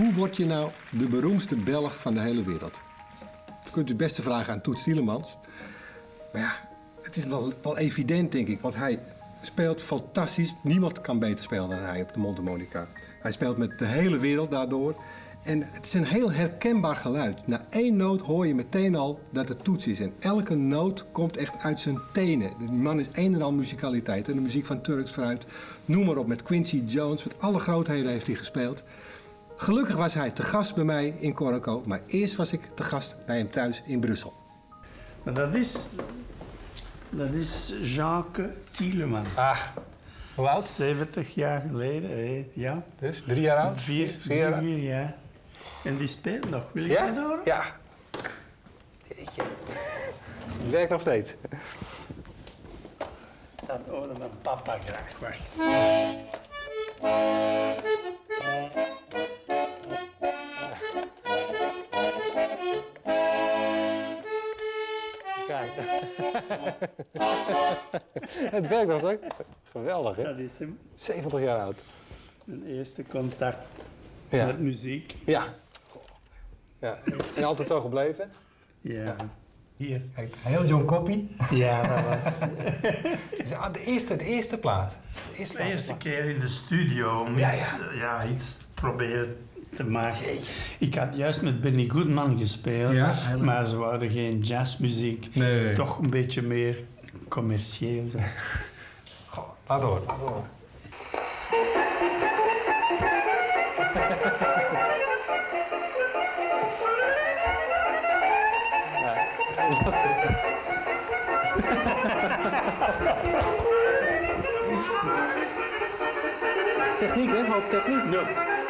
Hoe word je nou de beroemdste Belg van de hele wereld? Dat kunt u het beste vragen aan Toets Tielemans. Maar ja, het is wel evident, denk ik. Want hij speelt fantastisch. Niemand kan beter spelen dan hij op de mondharmonica. Hij speelt met de hele wereld daardoor. En het is een heel herkenbaar geluid. Na 1 noot hoor je meteen al dat het Toets is. En elke noot komt echt uit zijn tenen. Die man is een en al muzikaliteit. En de muziek van Turks Fruit, noem maar op. Met Quincy Jones, met alle grootheden heeft hij gespeeld. Gelukkig was hij te gast bij mij in Coroco. Maar eerst was ik te gast bij hem thuis in Brussel. Maar dat is Jacques Tielemans. Ah, hoe oud? 70 jaar geleden, ja. Dus 3 jaar oud? 4 jaar. En die speelt nog. Wil je dat horen? Ja. Jeetje. Het werkt nog steeds. Dat hoorde mijn papa graag. Wacht. Kijk. Het werkt nog steeds. Geweldig, hè? Dat is hem. 70 jaar oud. Mijn eerste contact Ja. met muziek. Ja. Ja. En altijd zo gebleven? Ja. Hier, kijk, een heel jong koppie. Ja, dat was De eerste plaat. de eerste keer in de studio om iets proberen te maken. Ik had juist met Benny Goodman gespeeld, Ja, maar ze wouden geen jazzmuziek. Nee. Toch een beetje meer commercieel. Zo. Goh, laat horen. Laat horen. Techniek, hè? Hoop techniek. No.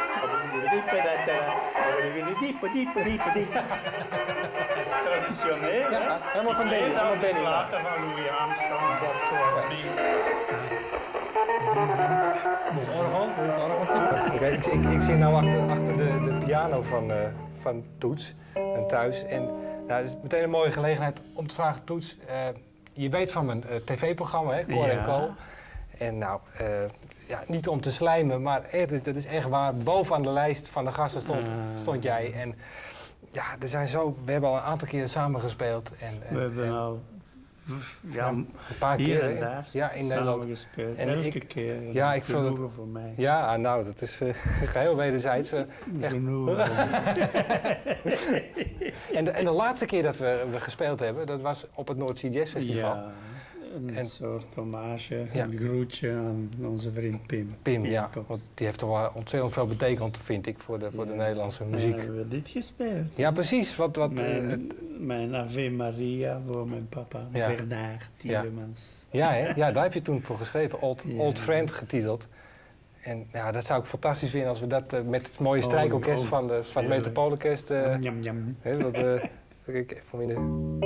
Dat is traditioneel, hè? Ja, helemaal van Benny. Helemaal Benny. Platen van Louis Armstrong, Bob Crosby. Dat is het orgel. Dat is het orgeltje. Oké, ik zit nou achter de piano van Toets en thuis. En nou, het is meteen een mooie gelegenheid om te vragen, Toets. Je weet van mijn tv-programma, hè, Cor & Co. En nou, niet om te slijmen, maar dat is echt waar. Bovenaan de lijst van de gasten stond jij. En ja, we hebben al een aantal keer samen gespeeld. We hebben al een paar hier keer en daar in samen Nederland gespeeld. En Elke ik- keer. ja, ik vond het- genoegen voor mij. Ja, nou, dat is geheel wederzijds. Echt. Genoegen. En de laatste keer dat we gespeeld hebben, dat was op het Noordzee Jazz Festival. Ja, een En- soort hommage, Ja. een groetje aan onze vriend Pim. Pim, ja, Jacobs. want die heeft toch wel ontzettend veel betekend, vind ik, voor de Nederlandse muziek. Hebben we dit gespeeld? Ja, precies. Mijn Ave Maria voor mijn papa, Ja. Bernard Tielemans. Ja, hè? Ja, daar heb je toen voor geschreven, Old Friend getiteld. En ja, dat zou ik fantastisch vinden als we dat met het mooie strijkorkest van het Metropoolorkest... Jam, jam. Kijk, even in de...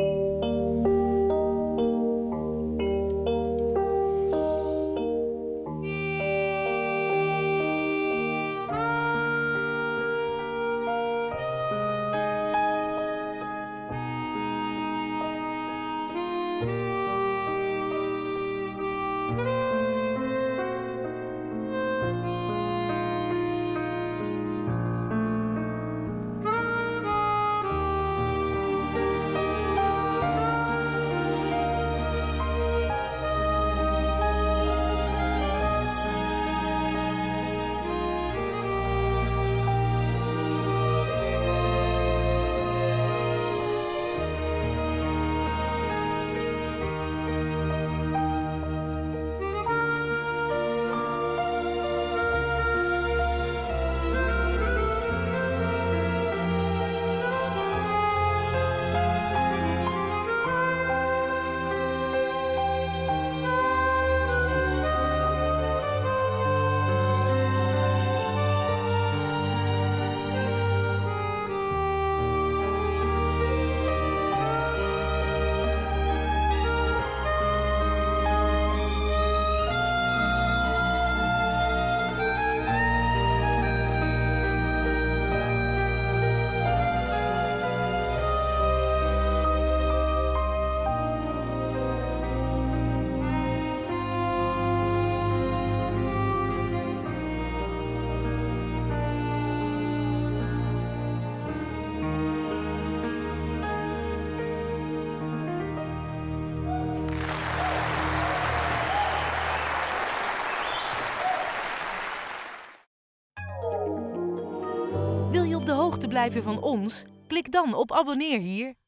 blijven van ons? Klik dan op abonneer hier.